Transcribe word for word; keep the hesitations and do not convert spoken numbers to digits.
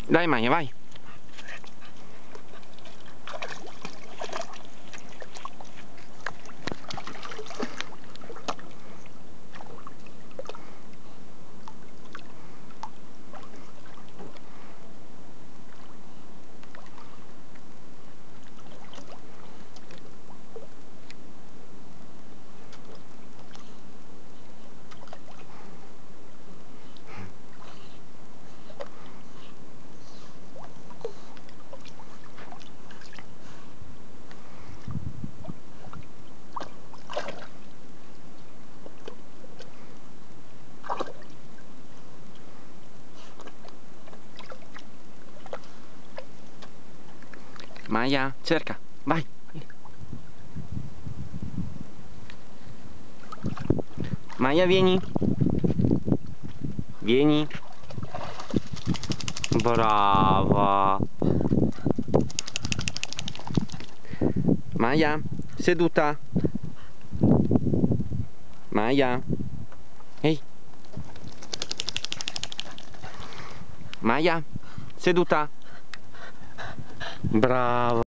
Dai Maya, vai. Maya, cerca, vai. Maya, vieni. Vieni. Brava. Maya, seduta. Maya. Ehi. Maya, seduta. Brava.